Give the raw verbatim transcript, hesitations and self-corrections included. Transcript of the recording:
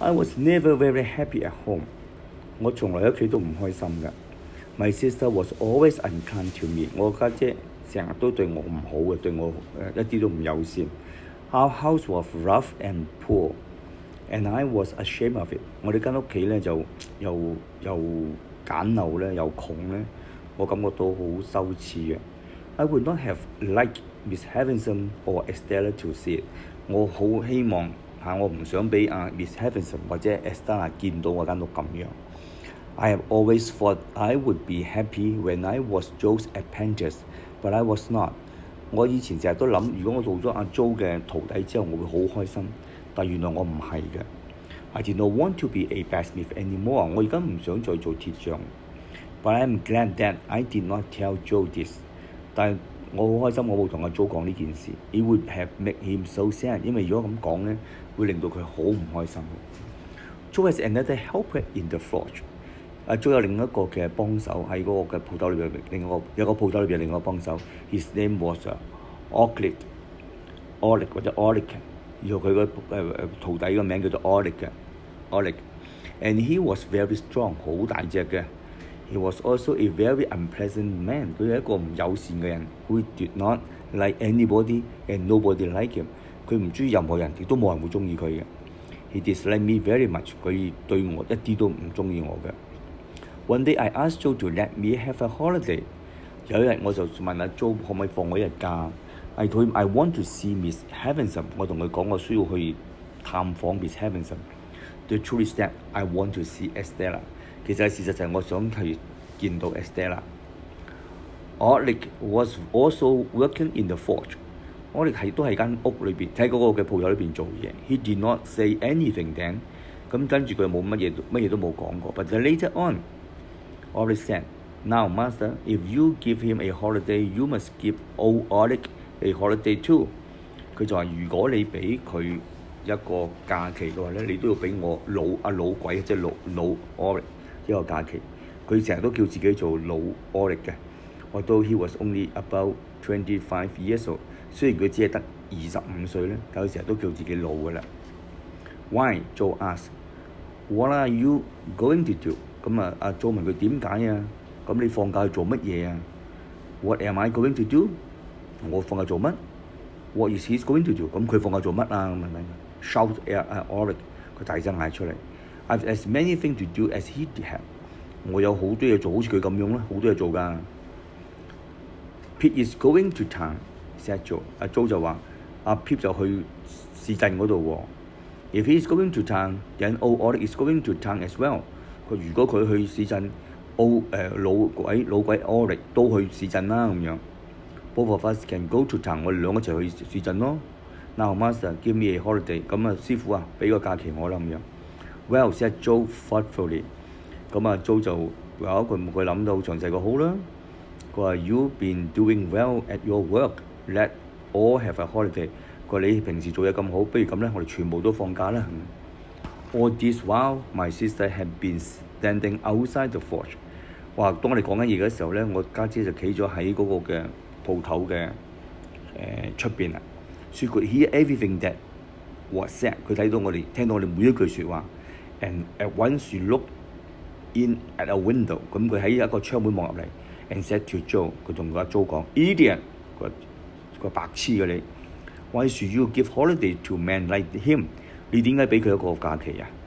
I was never very happy at home. 我從來喺屋企都唔開心㗎。My sister was always unkind to me. 我家姐成日都對我唔好嘅，對我誒一啲都唔友善。Our house was rough and poor, and I was ashamed of it. 我哋間屋企咧就又又簡陋咧，又窮咧，我感覺到好羞恥嘅。I would not have liked Miss Heavenson or Estella to see it. 我好希望嚇，我唔想俾阿 Miss Heavenson 或者 Estella 見到我間屋咁樣。I have always thought I would be happy when I was Joe's apprentice, but I was not. 我以前成日都諗，如果我做咗阿 Joe 嘅徒弟之後，我會好開心。但原來我唔係嘅。I did not want to be a blacksmith anymore. 我而家唔想再做鐵匠。But I am glad that I did not tell Joe this. 但係我好開心，我冇同阿 Joe 講呢件事。It would have made him so sad. 因為如果咁講咧，會令到佢好唔開心。Joe has another helper in the forge. 阿 Joe 有另一個嘅幫手喺嗰個嘅鋪頭裏邊，另外有個鋪頭裏邊另一個幫手。His name was Orlick, Orlick 或者 Orlick， 然後佢個誒誒徒弟個名叫做 Orlick 嘅 Orlick， and he was very strong， 好大隻嘅。He was also a very unpleasant man， 佢係一個唔友善嘅人。Who did not like anybody and nobody like him， 佢唔中意任何人，亦都冇人會中意佢嘅。He disliked me very much， 佢對我一啲都唔中意我嘅。One day I asked Joe to let me have a holiday。有一日我就問阿 Joe 可唔可以放我一日假。I told him I want to see Miss Heavenson。我同佢講我需要去探訪 Miss Heavenson。The truth is that I want to see Estella。其實事實就係我想去見到 Estella。Orlick was also working in the forge。Orlick 係都喺間屋裏邊，喺嗰個嘅鋪頭裏邊做嘢。He did not say anything then。咁跟住佢冇乜嘢，乜嘢都冇講過。But later on，Orlick said, "Now, Master, if you give him a holiday, you must give old Orlick a holiday too." 佢就話：如果你俾佢一個假期嘅話咧，你都要俾我老阿老鬼，即係老老 Orlick 一個假期。佢成日都叫自己做老 Orlick 嘅。Although he was only about twenty-five years old， 雖然佢只係得二十五歲咧，但佢成日都叫自己老嘅啦。Why? Joe asked. What are you going to do? 咁啊，阿 Joe 問佢點解啊？咁你放假去做乜嘢啊 ？What am I going to do？ 我放假做乜 ？What is he going to do？ 咁佢放假做乜啊？咁咪咪 shout at Orlick， 佢大聲嗌出嚟。I've as many things to do as he had。我有好多嘢做，好似佢咁樣啦，好多嘢做㗎。Pete is going to town，said Joe。阿 Joe 就話：阿 Pete 就去市鎮嗰度喎。If he is going to town, then old Orlick is going to town as well。佢如果佢去市鎮，澳誒老鬼老鬼 Orlick 都去市鎮啦咁樣。Both of us can go to town， 我哋兩個一齊去市鎮咯。Now Master, give me a holiday。咁啊，師傅啊，俾個假期我啦咁樣。Well, said Joe thoughtfully。咁啊 ，Joe 就話佢佢諗到詳細個好啦。佢話 You've been doing well at your work. Let all have a holiday。佢話你平時做嘢咁好，不如咁咧，我哋全部都放假啦。All this while, my sister had been standing outside the forge。哇！當我哋講緊嘢嘅時候咧，我家姐就企咗喺嗰個嘅鋪頭嘅誒出邊啦。She could hear everything that was said。佢睇到我哋，聽到我哋每一句説話。And at once she looked in at a window。咁佢喺一個窗門望入嚟。And said to Joe， 佢同個阿 Joe 講 ，Idiot， 佢個白痴嘅你。Why should you give holiday to men like him？ 你點解俾佢一個假期啊？